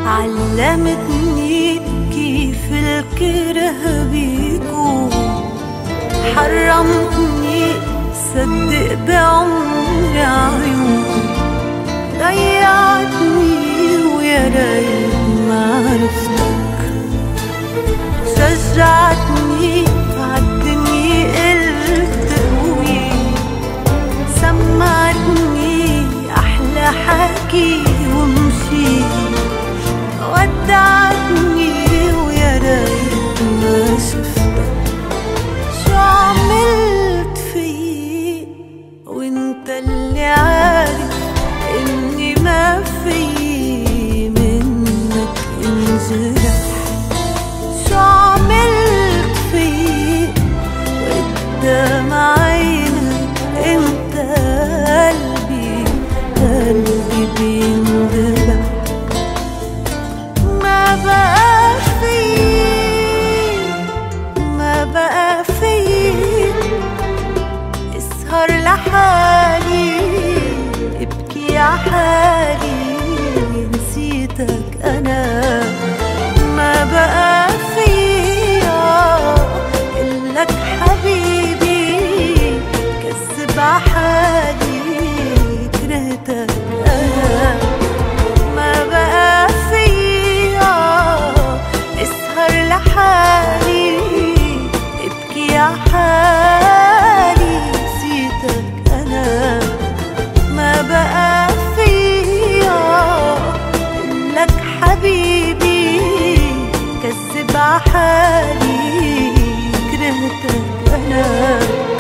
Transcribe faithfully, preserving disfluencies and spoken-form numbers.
علمتني كيف الكره بيكون، حرمتني صدق بعمري عيون، ضيعتني ويا ريت ما عرفتك، شجعتني عالدنيا قلت قوي، سمعتني أحلى حكي ومشيت، ودعتني ويا ريت ما شفتك. شو عملت فيي وانت اللي عارف اني ما فيي منك انجرح؟ شو عملت فيي وقدام عينك انت قلبي قلبي بيندبح؟ ما بقى فيي ما بقى فيي اسهر لحالي ابكي عحالي، نسيتك انا. ما بقى فيا قلك حبيبي كذب عحالي، كرهتك انا. ما بقى فيا اسهر لحالي ابكي عحالي، نسيتك انا. ما بقى فيا قلك حبيبي كذب عحالي، كرهتك انا.